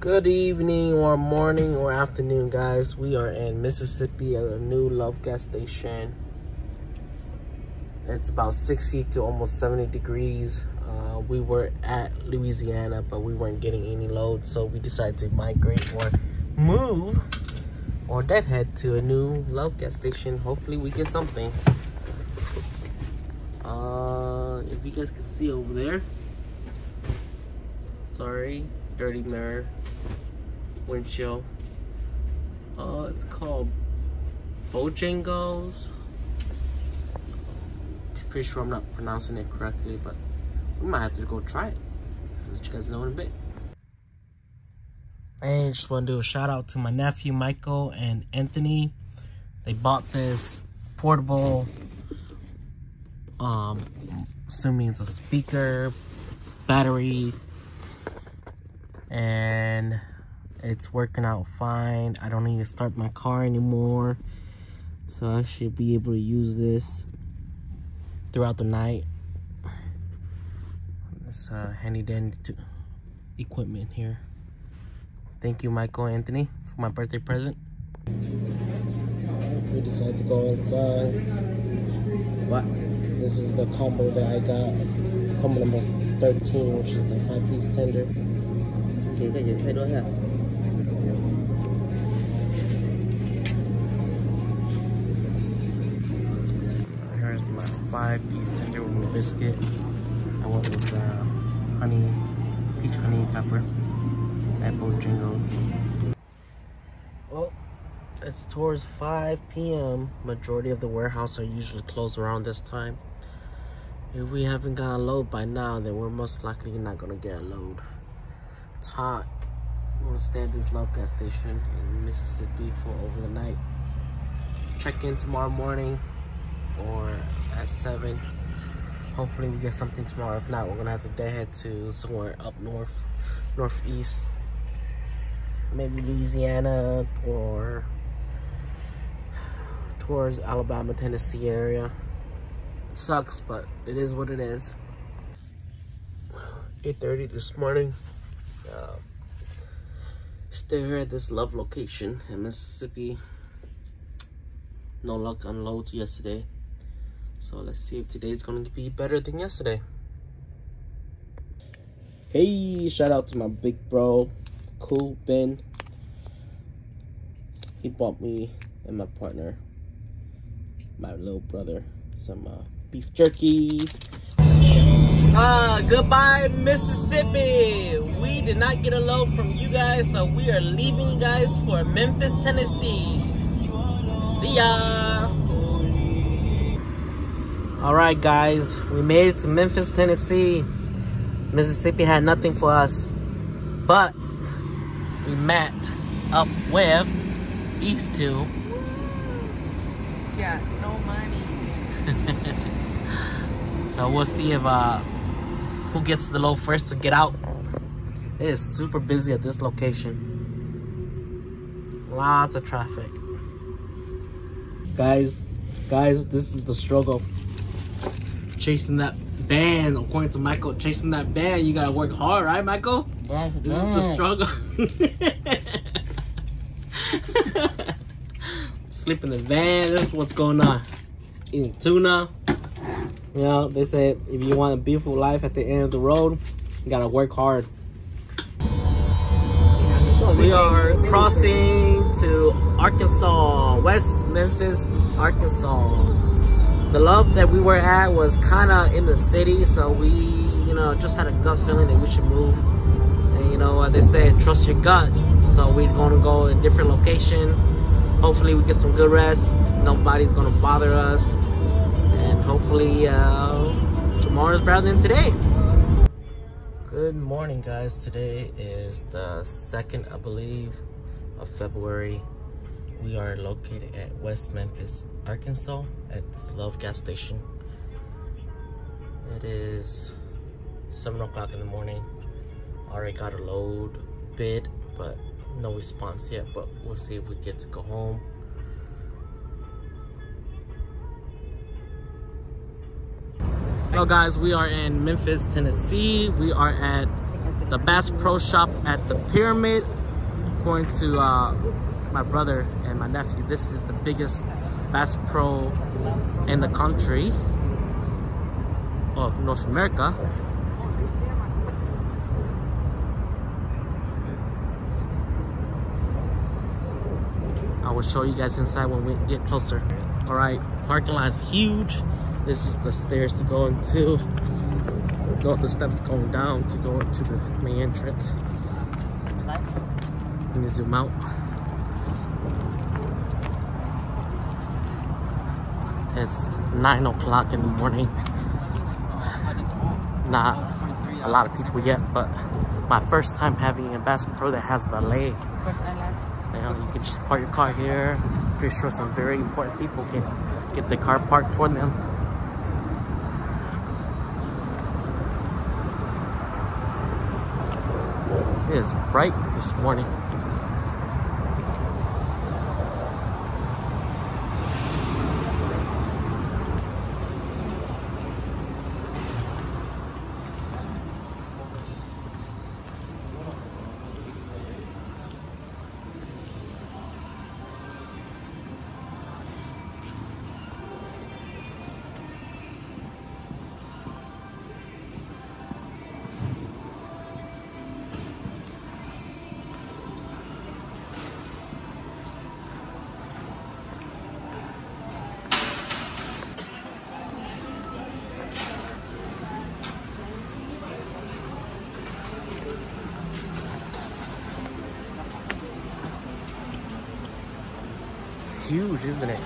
Good evening or morning or afternoon, guys. We are in Mississippi at a new Love gas station. It's about 60 to almost 70 degrees. We were at Louisiana, but we weren't getting any load, so we decided to migrate or move or deadhead to a new Love gas station. Hopefully we get something. If you guys can see over there, sorry, dirty mirror windshield. It's called Bojangles. Pretty sure I'm not pronouncing it correctly, but we might have to go try it. I'll let you guys know in a bit. I just want to do a shout out to my nephew Michael and Anthony. They bought this portable, assuming it's a speaker, battery, and it's working out fine. I don't need to start my car anymore, so I should be able to use this throughout the night. This handy dandy equipment here. Thank you, Michael and Anthony, for my birthday present. We decided to go inside. What? This is the combo that I got. Combo number 13, which is the 5-piece tender. Here's my 5-piece tender with a biscuit. I went with honey, peach honey pepper at Bojangles. Well, it's towards 5 p.m. Majority of the warehouse are usually closed around this time. If we haven't got a load by now, then we're most likely not gonna get a load. It's hot. I'm gonna stay at this Love gas station in Mississippi for over the night. Check in tomorrow morning or at 7. Hopefully we get something tomorrow. If not, we're gonna have to deadhead to somewhere up north, northeast, maybe Louisiana or towards Alabama, Tennessee area. It sucks, but it is what it is. 8:30 this morning. Stay here at this Love location in Mississippi. No luck on loads yesterday, so let's see if today's going to be better than yesterday. Hey, shout out to my big bro, Cool Ben. He bought me and my partner, my little brother, some beef jerkies. Goodbye, Mississippi. We did not get a load from you guys, so we are leaving you guys for Memphis, Tennessee. See ya. All right, guys, we made it to Memphis, Tennessee. Mississippi had nothing for us, but we met up with these two. Got no money. So we'll see if who gets the load first to get out. It is super busy at this location. Lots of traffic. Guys, this is the struggle. Chasing that band, according to Michael, chasing that band, you gotta work hard, right, Michael? That's this is the struggle. Sleep in the van, this is what's going on. Eating tuna. You know, they said if you want a beautiful life at the end of the road, you gotta work hard. We are crossing to Arkansas, West Memphis, Arkansas. The Love that we were at was kind of in the city, so we, you know, just had a gut feeling that we should move. And you know, they said trust your gut, so we're gonna go a different location. Hopefully we get some good rest. Nobody's gonna bother us. And hopefully tomorrow's better than today. Good morning, guys. Today is the 2nd, I believe, of February. We are located at West Memphis, Arkansas at this Love gas station. It is 7 o'clock in the morning. Already got a load bid, but no response yet, but we'll see if we get to go home. Hello guys, we are in Memphis, Tennessee. We are at the Bass Pro Shop at the Pyramid. According to my brother and my nephew, this is the biggest Bass Pro in the country of North America. I will show you guys inside when we get closer. All right, parking lot is huge. This is the stairs to go into. The steps going down to go into the main entrance. Let me zoom out. It's 9 o'clock in the morning. Not a lot of people yet, but my first time having a Bass Pro that has valet. You know, you can just park your car here. Pretty sure some very important people can get the car parked for them. It is bright this morning. Huge, isn't it?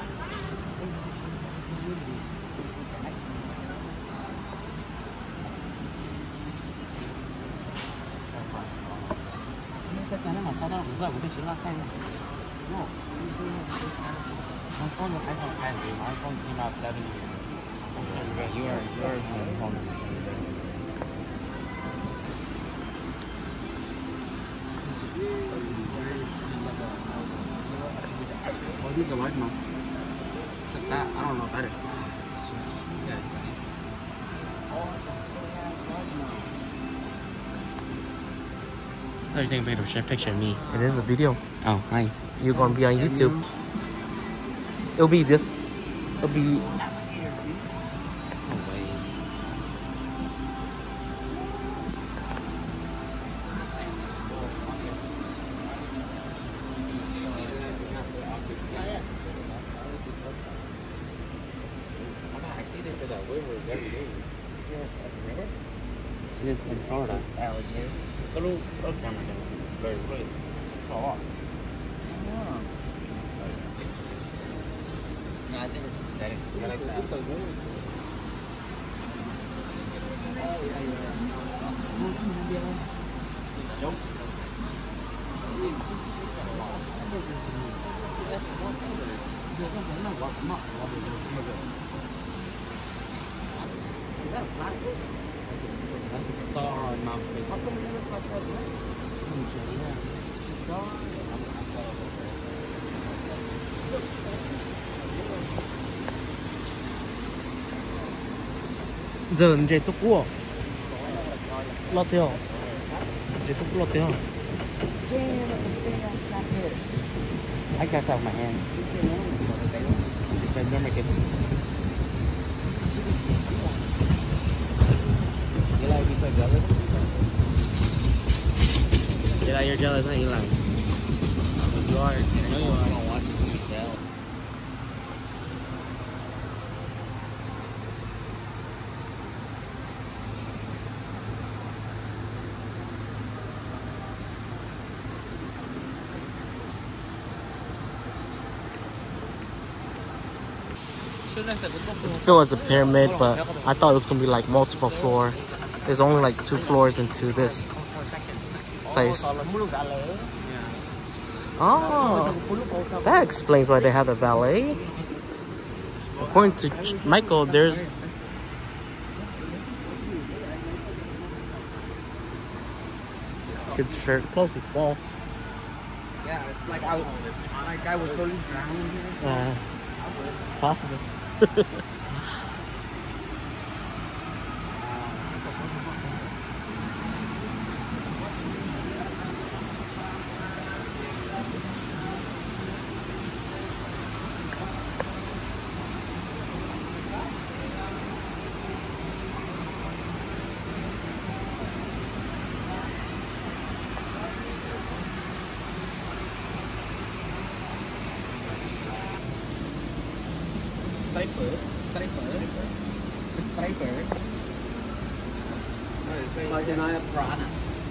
Oh, these are largemouth. Except that, I don't know better. I thought you were taking a picture of me. It is a video. Oh, hi. You're gonna be on YouTube. It'll be this. It'll be. I see this in the rivers every day. See this everywhere? See this in Florida. Alligator. Look, camera. Very good. So no, I think it's pathetic. I like that. Is that a platypus? That's a saw in my face. How come you look like that? Giờ 이제 또 구워. 어때요? 이제 또 구워 어때요? I got out of my hand. But then it gets. You like you so jealous? Yeah, you're jealous, huh? You like. You are. I know you are. I don't watch you tell. It's built as a pyramid, but I thought it was gonna be like multiple floor. There's only like 2 floors into this place. Oh, that explains why they have a valet. According to Michael, there's good shirt. Close to fall. Yeah, it's like I was totally drowning here. It's possible. Striper. Coi cho nó piranhas.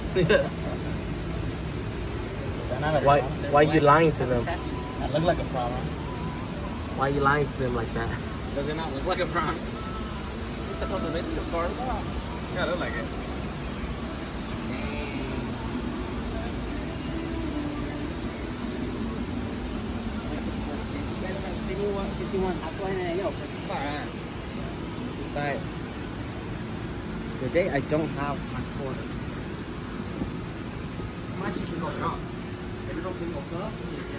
Why are you lying to them? I look like a piranha. Why are you lying to them like that? Does it not look like a piranha? That's what the video for. Yeah, I look like it. Inside. Today I don't have my quarters. Má chỉ có đó. Để nó không có đó.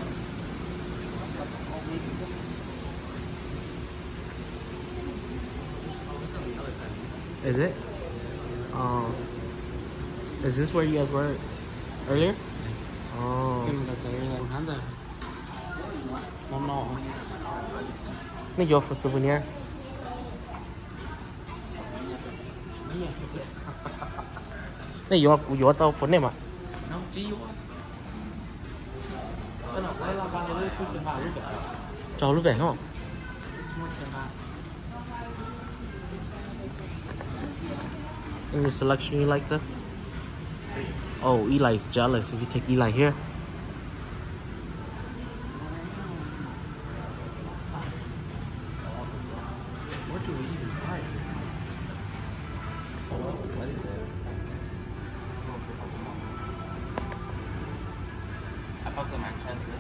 Is it? Is this where you guys were earlier? Oh. Nó vô for souvenir. Nó vô tao phun này mà. Nó chi quá. Cho lúc về không? Any selection you like to? Oh, Eli's jealous if you take Eli here. What do we even buy? What is it? I thought the Manchester.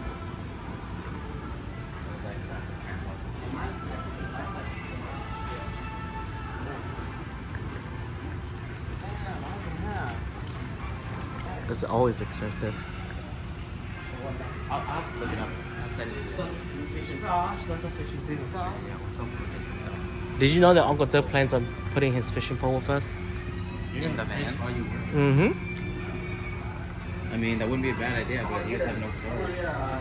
It's always expensive. I'll have to look it up. I'll send it to you. Fishing sauce. That's a fishing season sauce. Did you know that Uncle Doug plans on putting his fishing pole with us? In the van? Mm-hmm. I mean, that wouldn't be a bad idea, but you have no storage.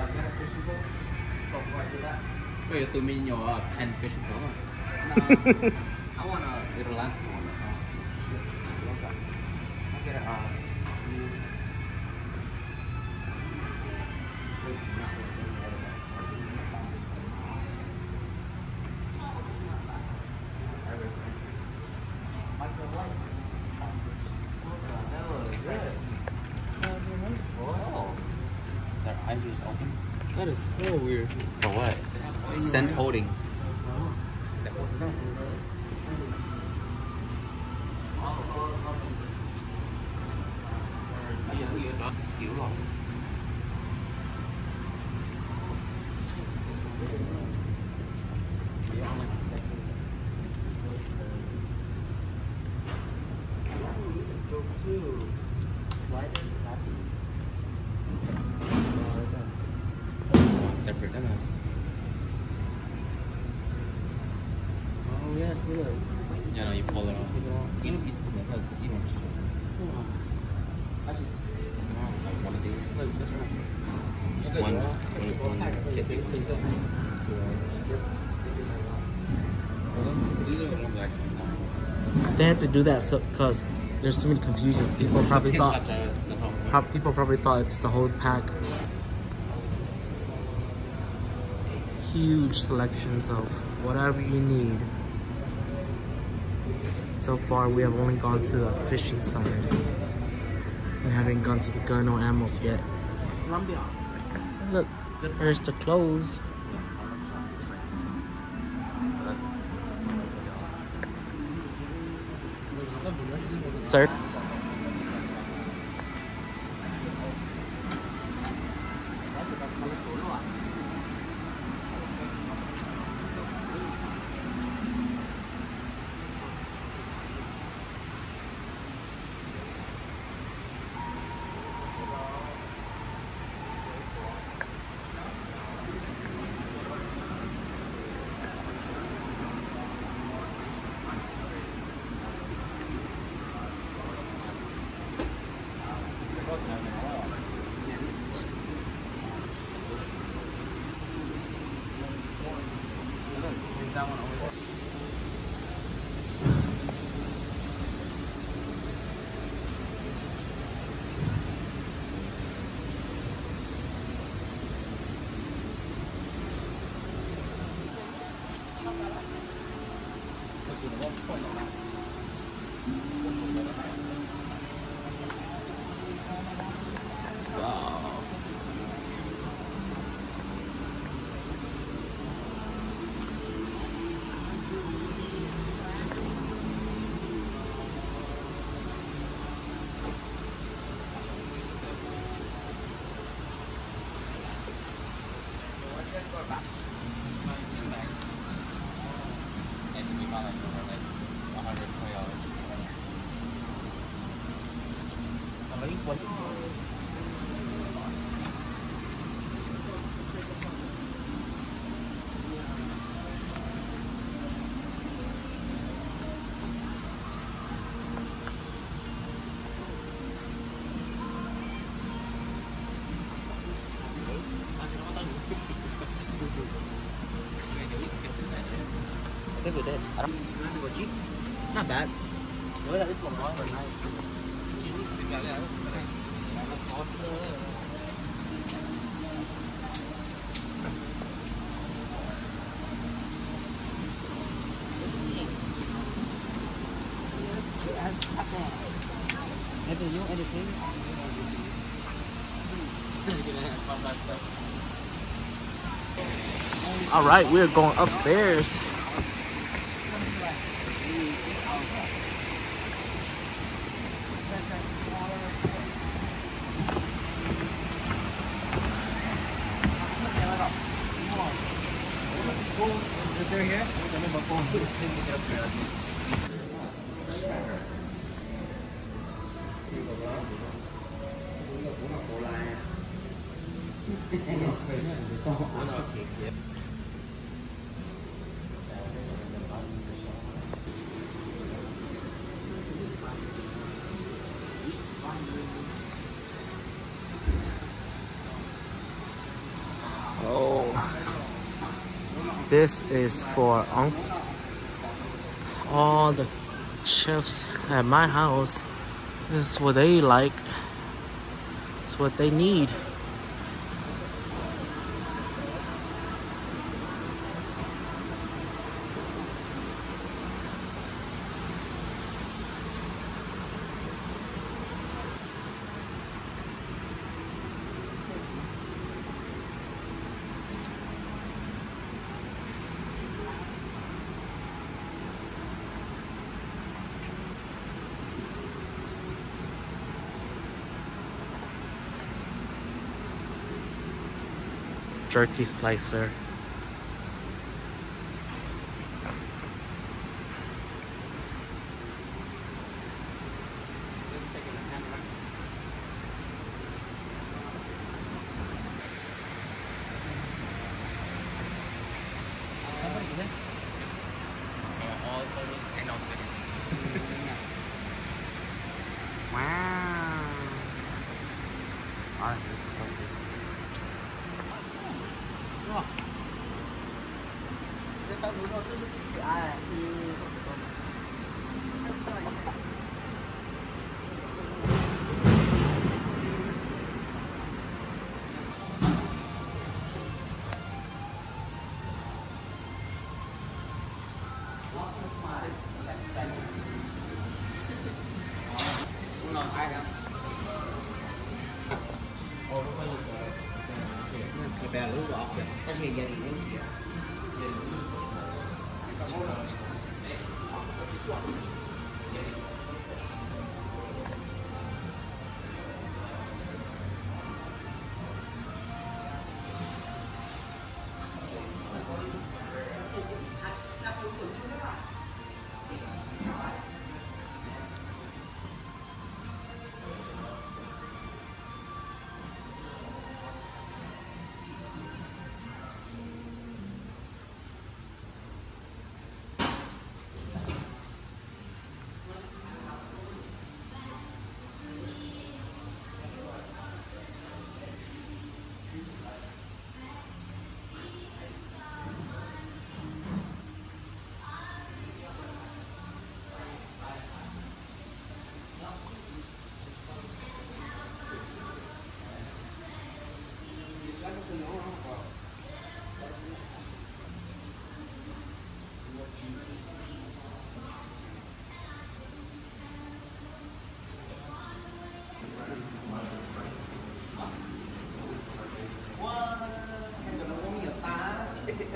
Wait, you mean your pen fishing pole? No. I want a little last one. I'll get it. Their eyes is open. That is so weird. For what? Scent holding. Hiểu rồi. Separate them. Oh yes, look. Yeah, no, you pull it off. You know, you know. Like one of these. Look, this one. Just one kid. These are the ones I can. They had to do that so because there's too many confusion. People probably thought it's the whole pack. Huge selections of whatever you need. So far, we have only gone to the fishing side. We haven't gone to the gun or ammos yet. Look, there's the clothes. Sir? I think we did. I don't. Not bad. Nhớ là cái còn nói lần này. Chỉ biết sự cái này nó khó hơn. Anything? All right, we're going upstairs. They're here. Oh, this is for all the chefs at my house. This is what they like. It's what they need. Jerky slicer. Wow. Alright, this is so good. Tao muốn nó sẽ chữ ai ai không? Ồ, nó quay được rồi. Cái bè lưới gọt kìa. Cái gì vậy?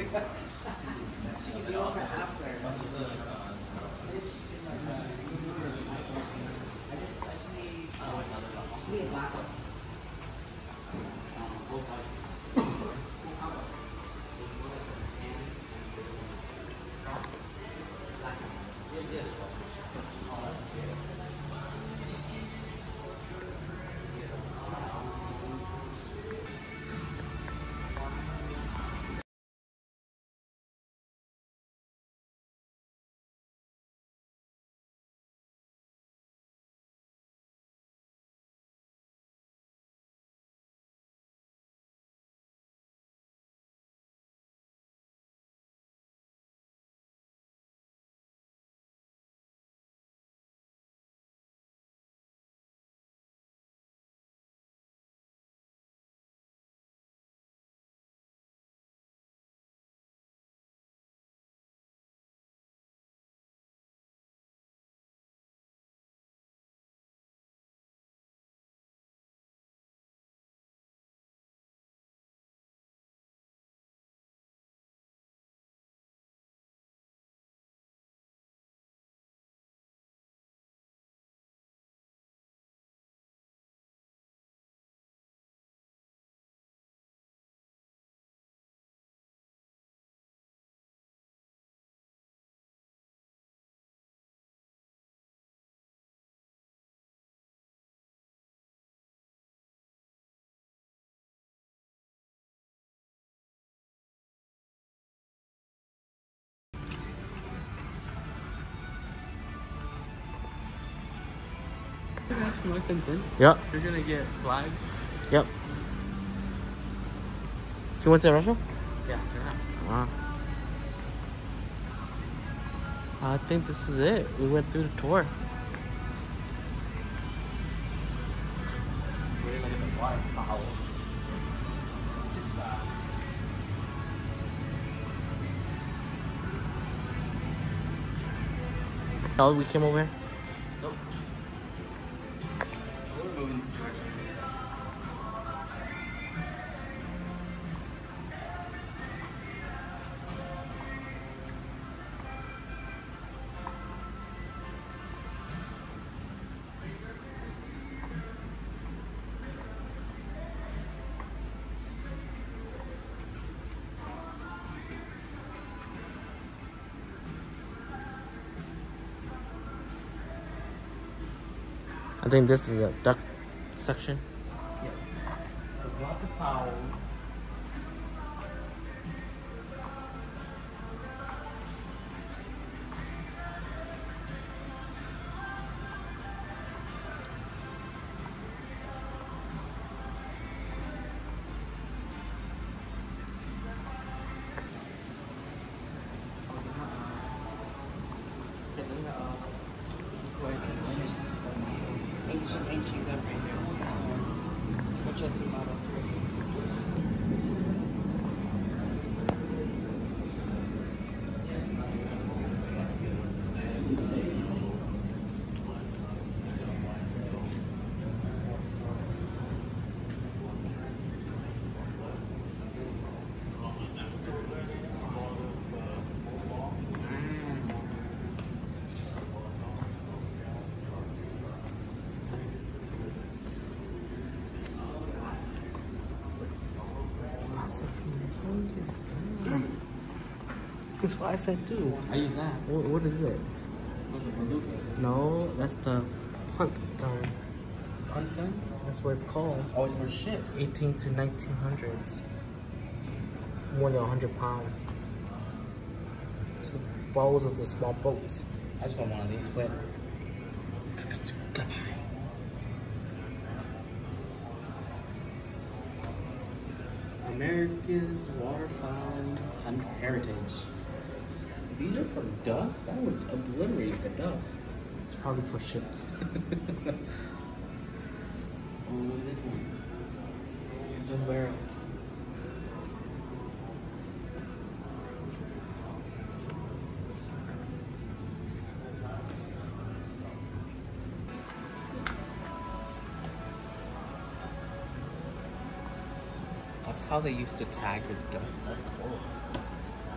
Ask for my consent. Yep. You're gonna get flagged. Yep. She went to the restaurant? Yeah, turn out. Wow. I think this is it. We went through the tour. Really like the waterfalls. Oh, we came over here? Nope. We're moving this direction. I think this is a duck section. Yes. The waterfowl. Ancient up right here. Which is model 3. That's what I said too. I use that. What is it? What's a bazooka? No, that's the punt gun. Punt gun? That's what it's called. Oh, it's for ships. 18 to 1900s. More than 100 pounds. It's the balls of the small boats. I just want one of these flip. America's waterfowl heritage. These are for ducks? That would obliterate the duck. It's probably for ships. Oh, look at this one. Double barrel. That's how they used to tag the ducks. That's cool.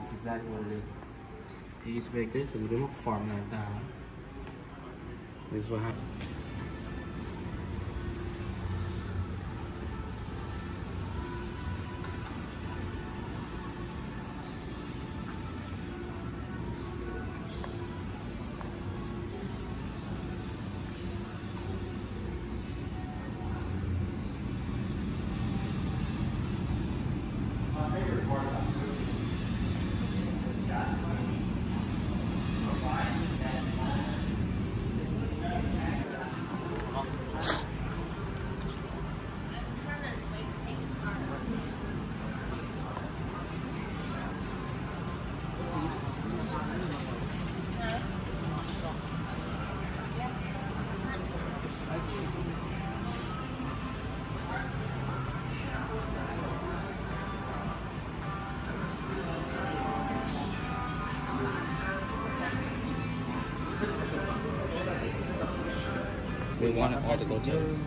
That's exactly what it is. It used to be like this, and we didn't farm like that. This is what happened. We want it all to go to the West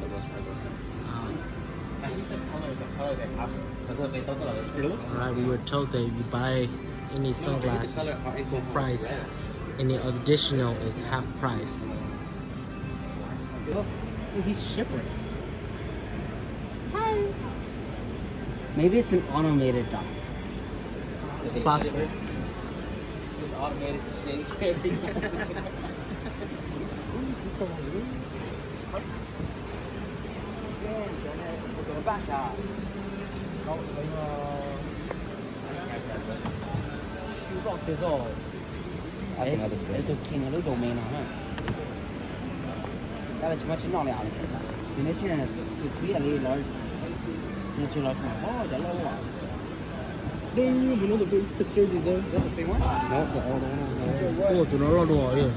Alright, we were told that if you buy any sunglasses full price, any additional is half price. Look, he's shipping. Hi. Maybe it's an automated dock. It's possible. It's automated to shake everyone. That's another story. Ito king of the domain on it. That's much not out of it. You need to clearly large. You need to like, oh, the low one. You know the big picture there? Is that the same one? No, the other one. Oh, to know yeah.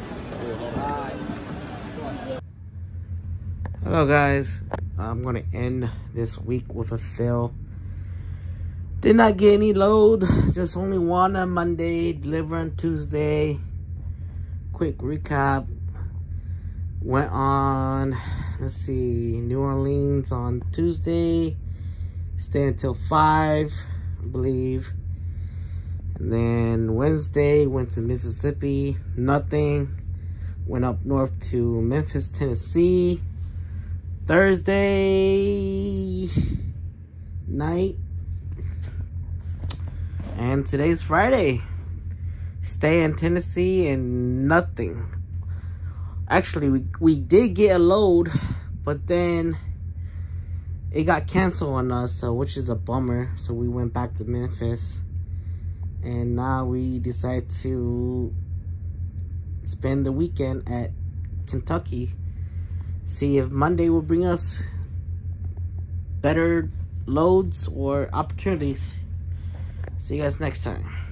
Hello guys, I'm gonna end this week with a fill. Did not get any load, just only one on Monday, deliver on Tuesday. Quick recap. Went on, let's see, New Orleans on Tuesday. Stay until 5, I believe. And then Wednesday, went to Mississippi, nothing. Went up north to Memphis, Tennessee. Thursday night. And today's Friday. Stay in Tennessee and nothing. Actually, we did get a load, but then it got canceled on us, so which is a bummer. So we went back to Memphis. And now we decide to spend the weekend at Kentucky. See if Monday will bring us better loads or opportunities. See you guys next time.